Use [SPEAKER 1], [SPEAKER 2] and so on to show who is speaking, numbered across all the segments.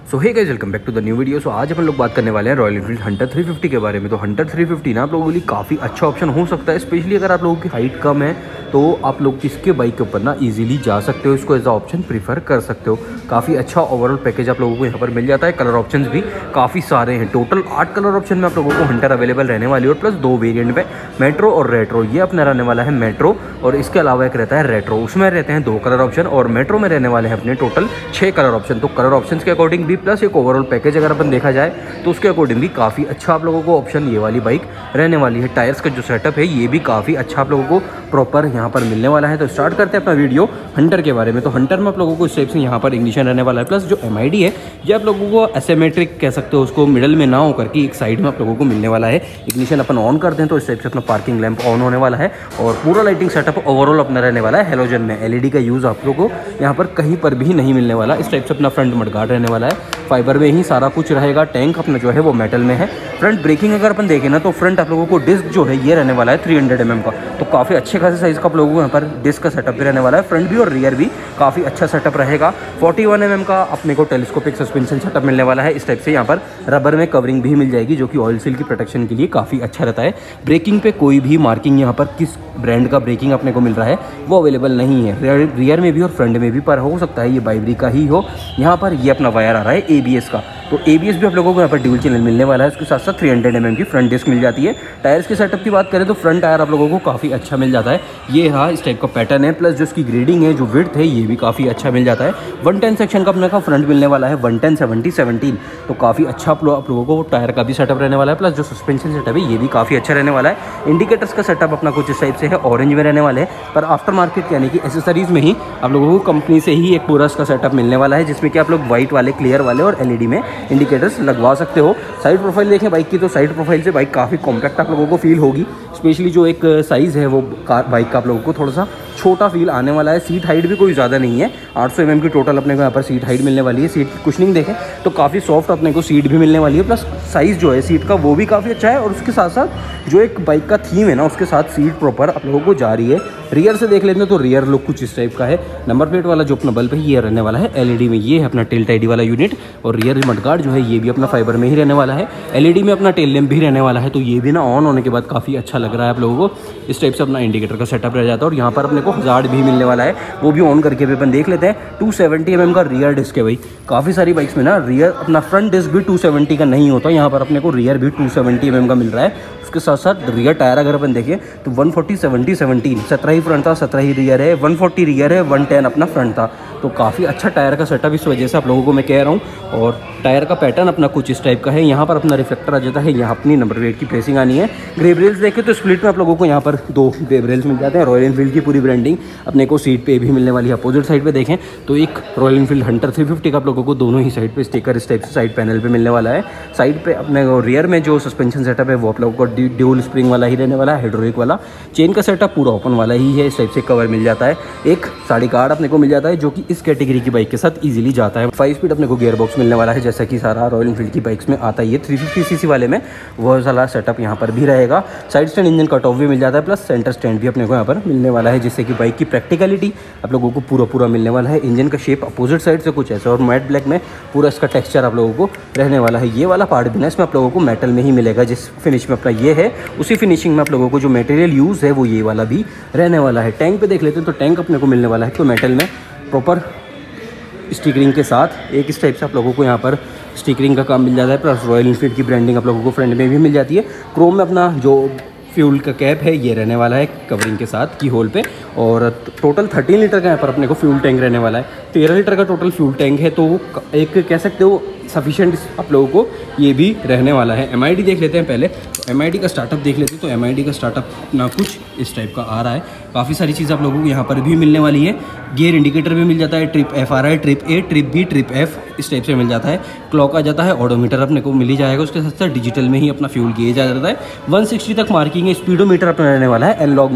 [SPEAKER 1] So hey guys, welcome back to the new video. So आज अपन लोग बात करने वाले हैं रॉयल एनफील्ड हंटर 350 के बारे में। तो हंटर 350 ना आप लोगों के लिए काफ़ी अच्छा ऑप्शन हो सकता है, स्पेशली अगर आप लोगों की हाइट कम है तो आप लोग इसके बाइक के ऊपर ना इजीली जा सकते हो, इसको एज अ ऑप्शन प्रीफर कर सकते हो। काफ़ी अच्छा ओवरऑल पैकेज आप लोगों को यहाँ पर मिल जाता है। कलर ऑप्शंस भी काफ़ी सारे हैं, टोटल 8 कलर ऑप्शन में आप लोगों को हंटर अवेलेबल रहने वाली है और प्लस 2 वेरिएंट में मेट्रो और रेट्रो। ये अपना रहने वाला है मेट्रो और इसके अलावा एक रहता है रेट्रो, उसमें रहते हैं 2 कलर ऑप्शन और मेट्रो में रहने वाले हैं अपने टोटल 6 कलर ऑप्शन। तो कलर ऑप्शन के अकॉर्डिंग भी प्लस एक ओवरऑल पैकेज अगर अपन देखा जाए तो उसके अकॉर्डिंग भी काफ़ी अच्छा आप लोगों को ऑप्शन ये वाली बाइक रहने वाली है। टायर्स का जो सेटअप है ये भी काफ़ी अच्छा आप लोगों को प्रॉपर यहाँ पर मिलने वाला है। तो स्टार्ट करते हैं अपना वीडियो हंटर के बारे में। तो हंटर में आप लोगों को इस टाइप से यहाँ पर इग्निशन रहने वाला है, प्लस जो MID है ये आप लोगों को एसिमेट्रिक कह सकते हो, उसको मिडल में ना हो करके एक साइड में आप लोगों को मिलने वाला है। इग्निशन अपन ऑन करते हैं तो इस टाइप से अपना पार्किंग लैंप ऑन होने वाला है और पूरा लाइटिंग सेटअप ओवरऑल अपना रहने वाला है हेलोजन में। LED का यूज़ आप लोगों को यहाँ पर कहीं पर भी नहीं मिलने वाला। इस टाइप से अपना फ्रंट मडगार्ड रहने वाला है, फाइबर में ही सारा कुछ रहेगा। टैंक अपना जो है वो मेटल में है। फ्रंट ब्रेकिंग अगर अपन देखें ना तो फ्रंट आप लोगों को डिस्क जो है ये रहने वाला है 300 mm का, तो काफ़ी अच्छे खासे साइज़ का आप लोगों को यहाँ पर डिस्क का सेटअप भी रहने वाला है। फ्रंट भी और रियर भी काफ़ी अच्छा सेटअप रहेगा। 41 mm का अपने को टेलीस्कोपिक सस्पेंशन सेटअप मिलने वाला है। इस टाइप से यहाँ पर रबर में कवरिंग भी मिल जाएगी जो कि ऑयल सील की प्रोटेक्शन के लिए काफ़ी अच्छा रहता है। ब्रेकिंग पे कोई भी मार्किंग यहाँ पर किस ब्रांड का ब्रेकिंग अपने को मिल रहा है वो अवेलेबल नहीं है। रियर में भी और फ्रंट में भी, पर हो सकता है ये बाइबरी का ही हो। यहाँ पर ये अपना वायर आ रहा है ABS का, तो ABS भी आप लोगों को यहाँ पर ड्यूल चैनल मिलने वाला है। उसके साथ साथ 300 mm की फ्रंट डिस्क मिल जाती है। टायर्स के सेटअप की बात करें तो फ्रंट टायर आप लोगों को काफ़ी अच्छा मिल जाता है। ये रहा इस टाइप का पैटर्न है, प्लस जो इसकी ग्रेडिंग है, जो विड्थ है, ये भी काफ़ी अच्छा मिल जाता है। 110 सेक्शन का अपने का फ्रंट मिलने वाला है, 110 70 17, तो काफ़ी अच्छा आप लोगों को टायर का भी सेटअप रहने वाला है। प्लस जो सस्पेंशन सेटअप है ये भी काफ़ी अच्छा रहने वाला है। इंडिकेटर्स का सेटअप अपना कुछ इस टाइप से है, ऑरेंज में रहने वाले हैं, पर आफ्टर मार्केट यानी कि एसेसरीज में ही आप लोगों को कंपनी से ही एक पूरा इसका सेटअप मिलने वाला है, जिसमें कि आप लोग व्हाइट वाले, क्लियर वाले और LED में इंडिकेटर्स लगवा सकते हो। साइड प्रोफाइल देखें बाइक की तो साइड प्रोफाइल से बाइक काफ़ी कॉम्पैक्ट आप लोगों को फील होगी। स्पेशली जो एक साइज़ है वो बाइक का आप लोगों को थोड़ा सा छोटा फील आने वाला है। सीट हाइट भी कोई ज़्यादा नहीं है, 800 mm की टोटल अपने को यहाँ पर सीट हाइट मिलने वाली है। सीट की कुशनिंग देखें तो काफ़ी सॉफ्ट अपने को सीट भी मिलने वाली है, प्लस साइज़ जो है सीट का वो भी काफ़ी अच्छा है। और उसके साथ साथ जो एक बाइक का थीम है ना, उसके साथ सीट प्रॉपर आप लोगों को जा रही है। रियर से देख लेते हैं तो रियर लुक कुछ इस टाइप का है। नंबर प्लेट वाला जो अपना बल्ब है ये रहने वाला है LED में, ये है अपना टेल टाइडी वाला यूनिट। और रियर मडगार्ड जो है ये भी अपना फाइबर में ही रहने वाला है। LED में अपना टेल लैंप भी रहने वाला है, तो ये भी ना ऑन होने के बाद काफ़ी अच्छा लग रहा है आप लोगों को। इस टाइप से अपना इंडिकेटर का सेटअप रह जाता है और यहाँ पर अपने को हज़ार्ड भी मिलने वाला है, वो भी ऑन करके भी अपन देख लेते हैं। 270 mm का रियर डिस्क है भाई। काफ़ी सारी बाइक्स में ना रियर अपना फ्रंट डिस्क भी 270 का नहीं होता, यहाँ पर अपने को रियर भी 270 mm का मिल रहा है। उसके साथ साथ रियर टायर अगर अपन देखें तो 140 70 17, 17 ही फ्रंट था, 17 ही रियर है, 140 रियर है, 110 अपना फ्रंट था। तो काफ़ी अच्छा टायर का सेटअप इस वजह से आप लोगों को मैं कह रहा हूँ। और टायर का पैटर्न अपना कुछ इस टाइप का है। यहाँ पर अपना रिफ्लेक्टर आ जाता है, यहाँ अपनी नंबर प्लेट की प्रेसिंग आनी है। ग्रेब रेल्स देखें तो स्प्लिट में आप लोगों को यहाँ पर 2 ग्रेब रेल्स मिल जाते हैं। रॉयल एनफील्ड की पूरी ब्रांडिंग अपने को सीट पे भी मिलने वाली है। अपोजिट साइड पे देखें तो एक रॉयल एनफील्ड हंटर 350 का आप लोगों को दोनों ही साइड पे स्टिकर इस टाइप से साइड पैनल पे मिलने वाला है। साइड पे अपने रियर में जो सस्पेंशन सेटअप है वो आप लोगों को ड्यूल स्प्रिंग वाला ही रहने वाला है, हाइड्रोलिक वाला। चेन का सेटअप पूरा ओपन वाला ही है, इस टाइप से कवर मिल जाता है। एक साड़ी कार्ड अपने को मिल जाता है जो कि इस कैटेगरी की बाइक के साथ इजीली जाता है। 5 स्पीड अपने को गियर बॉक्स मिलने वाला है, जैसा कि सारा रॉयल एनफील्ड की बाइक्स में आता है। ये 350 cc वाले में वो सारा सेटअप यहाँ पर भी रहेगा। Side stand engine cut off भी मिल जाता है, प्लस सेंटर स्टैंड भी अपने को यहाँ पर मिलने वाला है, जिससे कि बाइक की प्रैक्टिकलिटी आप लोगों को पूरा मिलने वाला है। इंजन का शेप अपोजिट साइड से कुछ ऐसा और मैट ब्लैक में पूरा इसका टेक्सचर आप लोगों को रहने वाला है। ये वाला पार्ट भी ना इसमें आप लोगों को मेटल में ही मिलेगा, जिस फिनिश में अपना ये है उसी फिनिशिंग में आप लोगों को जो मटेरियल यूज़ है वो ये वाला भी रहने वाला है। टैंक पे देख लेते हैं तो टैंक अपने को मिलने वाला है तो मेटल में प्रॉपर स्टिकरिंग के साथ एक इस टाइप से आप लोगों को यहाँ पर स्टिकरिंग का काम मिल जाता है। प्लस रॉयल एनफील्ड की ब्रांडिंग आप लोगों को फ्रंट में भी मिल जाती है। क्रोम में अपना जो फ्यूल का कैप है ये रहने वाला है कवरिंग के साथ की होल पे। और टोटल 13 लीटर का यहाँ पर अपने को फ्यूल टैंक रहने वाला है। 13 लीटर का टोटल फ्यूल टैंक है, तो एक कह सकते हो सफिशिएंट आप लोगों को ये भी रहने वाला है। MID देख लेते हैं पहले, तो MID का स्टार्टअप देख लेते हैं। तो MID का स्टार्टअप ना कुछ इस टाइप का आ रहा है। काफ़ी सारी चीज़ आप लोगों को यहाँ पर भी मिलने वाली है। गियर इंडिकेटर भी मिल जाता है, ट्रिप F आ रहा है, trip A, trip B, trip F इस टाइप से मिल जाता है। क्लॉक आ जाता है, ऑडोमीटर अपने को मिल ही जाएगा। उसके साथ साथ डिजिटल में ही अपना फ्यूल गेज आ जाता है। 160 तक मार्किंग है। स्पीडोमीटर अपना रहने वाला है एनालॉग में,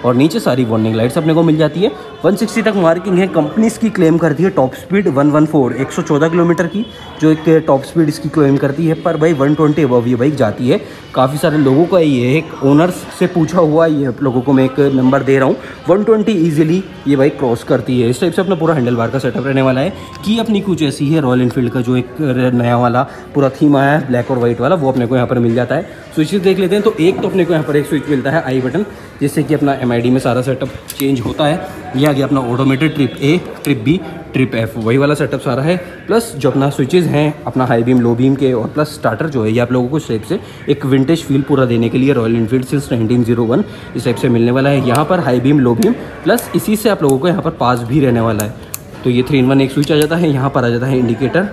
[SPEAKER 1] और नीचे सारी वार्निंग लाइट्स अपने को मिल जाती है। 160 तक मार्किंग है, कंपनी इसकी क्लेम करती है टॉप स्पीड 114 114 किलोमीटर की जो एक टॉप स्पीड इसकी क्लेम करती है, पर भाई 120 अबव ये बाइक जाती है। काफ़ी सारे लोगों का ये है, एक ओनर्स से पूछा हुआ ये लोगों को मैं एक नंबर दे रहा हूँ, 120 ईजिली ये बाइक क्रॉस करती है। इस टाइप से अपना पूरा हैंडल बार का सेटअप रहने वाला है कि अपनी कुछ ऐसी है रॉयल एनफील्ड का जो एक नया वाला पूरा थीम आया है ब्लैक और वाइट वाला, वो अपने को यहाँ पर मिल जाता है। स्विचेस देख लेते हैं तो एक तो अपने को यहाँ पर एक स्विच मिलता है आई बटन, जिससे कि अपना MID में सारा सेटअप चेंज होता है। ये आ गया अपना automated trip A, trip B, trip F, वही वाला सेटअप सारा है। प्लस जो अपना स्विचेस हैं अपना हाई बीम लो बीम के, और प्लस स्टार्टर जो है ये आप लोगों को इस टाइप से एक विंटेज फील पूरा देने के लिए रॉयल एनफील्ड सिंस 1901 इस टाइप से मिलने वाला है। यहाँ पर high beam low beam plus इसी से आप लोगों को यहाँ पर पास भी रहने वाला है। तो ये 3-in-1 एक स्विच आ जाता है। यहाँ पर आ जाता है इंडिकेटर,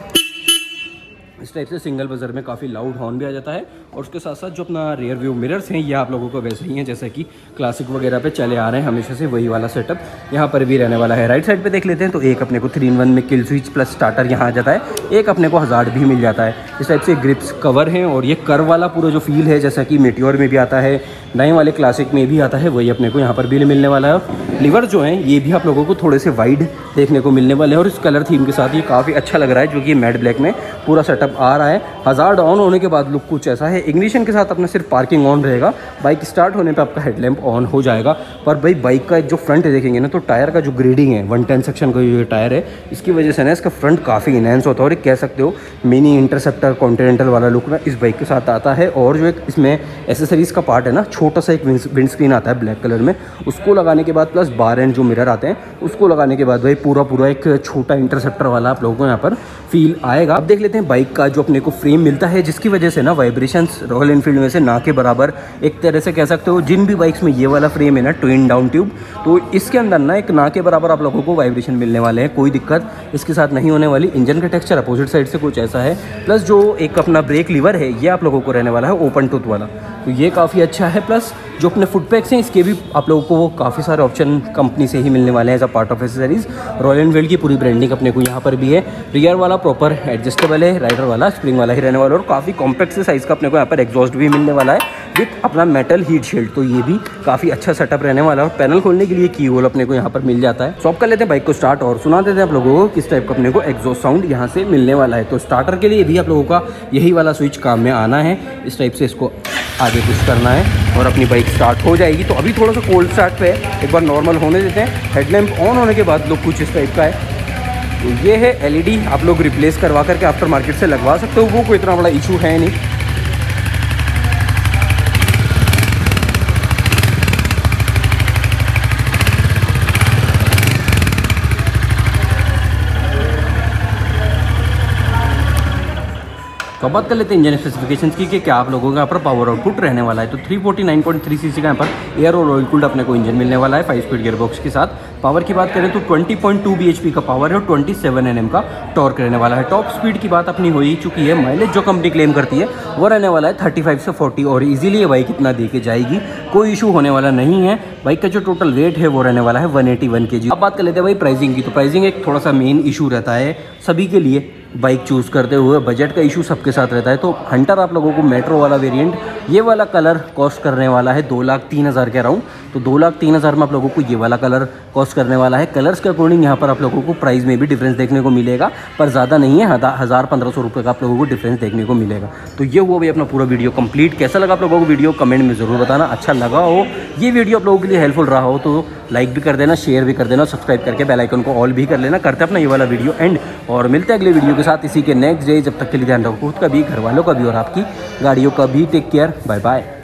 [SPEAKER 1] इस टाइप से सिंगल बजर में काफ़ी लाउड हॉर्न भी आ जाता है। और उसके साथ साथ जो अपना रियर व्यू मिरर्स हैं ये आप लोगों को वैसे ही हैं जैसे कि क्लासिक वगैरह पे चले आ रहे हैं हमेशा से, वही वाला सेटअप यहाँ पर भी रहने वाला है। राइट साइड पे देख लेते हैं तो एक अपने को 3-in-1 में किल स्विच प्लस स्टार्टर यहाँ आ जाता है, एक अपने को हज़ार्ड भी मिल जाता है। इस टाइप से ग्रिप्स कवर हैं और ये कर वाला पूरा जो फील है जैसा कि मेटियोर में भी आता है, नए वाले क्लासिक में भी आता है, वही अपने को यहाँ पर भी मिलने वाला है। लीवर जो हैं ये भी आप लोगों को थोड़े से वाइड देखने को मिलने वाले हैं और इस कलर थीम के साथ ये काफ़ी अच्छा लग रहा है, जो कि मैट ब्लैक में पूरा सेटअप आ रहा है। हज़ार्ड ऑन होने के बाद लुक कुछ ऐसा है। इग्निशन के साथ अपना सिर्फ पार्किंग ऑन रहेगा, बाइक स्टार्ट होने पे आपका हेडलैम्प ऑन हो जाएगा। पर भाई बाइक का जो फ्रंट देखेंगे ना तो टायर का जो ग्रेडिंग है 110 सेक्शन का जो टायर है इसकी वजह से ना इसका फ्रंट काफ़ी इनहेंस होता है और एक कह सकते हो मिनी इंटरसेप्टर कॉन्टिनेंटल वाला लुक ना इस बाइक के साथ आता है। और जो एक इसमें एसेसरीज़ का पार्ट है ना, छोटा सा एक विंड स्क्रीन आता है ब्लैक कलर में, उसको लगाने के बाद प्लस बार एंड जो मिरर आते हैं उसको लगाने के बाद भाई पूरा एक छोटा इंटरसेप्टर वाला आप लोगों को यहाँ पर फील आएगा। अब देख लेते हैं बाइक का जो अपने को फ्रेम मिलता है, जिसकी वजह से ना वाइब्रेशंस रॉयल एनफील्ड में से ना के बराबर एक तरह से कह सकते हो। जिन भी बाइक्स में ये वाला फ्रेम है ना ट्विन डाउन ट्यूब, तो इसके अंदर ना एक ना के बराबर आप लोगों को वाइब्रेशन मिलने वाले हैं, कोई दिक्कत इसके साथ नहीं होने वाली। इंजन का टेक्सचर अपोजिट साइड से कुछ ऐसा है, प्लस जो एक अपना ब्रेक लीवर है ये आप लोगों को रहने वाला है ओपन टूथ वाला, तो ये काफ़ी अच्छा है। प्लस जो अपने फुट पैक्स हैं इसके भी आप लोगों को काफ़ी सारे ऑप्शन कंपनी से ही मिलने वाले हैं as a part of accessories. Royal Enfield की पूरी ब्रांडिंग अपने को यहाँ पर भी है। रियर वाला प्रॉपर एडजस्टेबल है, राइडर वाला स्प्रिंग वाला ही रहने वाला है और काफ़ी कॉम्पैक्ट से साइज़ का अपने को यहाँ पर एग्जॉस्ट भी मिलने वाला है विथ अपना मेटल हीट शील्ड, तो ये भी काफ़ी अच्छा सेटअप रहने वाला है। और पैनल खोलने के लिए की होल अपने को यहाँ पर मिल जाता है। सॉप कर लेते हैं बाइक को स्टार्ट और सुना देते हैं आप लोगों को किस टाइप का अपने को एग्जॉस्ट साउंड यहाँ से मिलने वाला है। तो स्टार्टर के लिए भी आप लोगों का यही वाला स्विच काम में आना है, इस टाइप से इसको आगे पुश करना है और अपनी बाइक स्टार्ट हो जाएगी। तो अभी थोड़ा सा कोल्ड स्टार्ट पे है, एक बार नॉर्मल होने देते हैं। हेडलैम्प ऑन होने के बाद लुक कुछ इस टाइप का है। तो ये है LED, आप लोग रिप्लेस करवा करके आफ्टर मार्केट से लगवा सकते हो, वो कोई इतना बड़ा इशू है नहीं। तो अब बात कर लेते हैं इंजन स्पेसिफिकेशंस की कि क्या आप लोगों का यहाँ पर पावर आउटपुट रहने वाला है। तो 349.3 सीसी का यहाँ पर एयर और ऑयल कूल्ड अपने को इंजन मिलने वाला है 5 स्पीड गियरबॉक्स के साथ। पावर की बात करें तो 20.2 bhp का पावर है और 27 Nm का टॉर्क रहने वाला है। टॉप स्पीड की बात अपनी हो ही चुकी है, माइलेज जो कंपनी क्लेम करती है वो रहने वाला है 35 से 40 और इजीली ये बाइक इतना दे के जाएगी, कोई इशू होने वाला नहीं है। बाइक का जो टोटल वेट है वो रहने वाला है 181 kg। अब बात कर लेते हैं भाई प्राइसिंग की। तो प्राइसिंग एक थोड़ा सा मेन इशू रहता है सभी के लिए बाइक चूज़ करते हुए, बजट का इशू सबके साथ रहता है। तो हंटर आप लोगों को मेट्रो वाला वेरिएंट ये वाला कलर कॉस्ट करने वाला है 2,03,000 के अराउंड। तो 2,03,000 में आप लोगों को ये वाला कलर कॉस्ट करने वाला है। कलर्स के अकॉर्डिंग यहाँ पर आप लोगों को प्राइस में भी डिफरेंस देखने को मिलेगा, पर ज़्यादा नहीं है, 1,000-1,500 रुपये का आप लोगों को डिफरेंस देखने को मिलेगा। तो ये हुआ भाई अपना पूरा वीडियो कंप्लीट। कैसा लगा आप लोगों को वीडियो कमेंट में ज़रूर बताना। अच्छा लगा हो, ये वीडियो आप लोगों के लिए हेल्पफुल रहा हो तो लाइक भी कर देना, शेयर भी कर देना, सब्सक्राइब करके बेल आइकन को ऑल भी कर लेना। करते अपना ये वाला वीडियो एंड और मिलते हैं अगले वीडियो के साथ इसी के नेक्स्ट डे। जब तक के लिए ध्यान रखो खुद का भी, घर वालों का भी और आपकी गाड़ियों का भी। Take care, bye bye.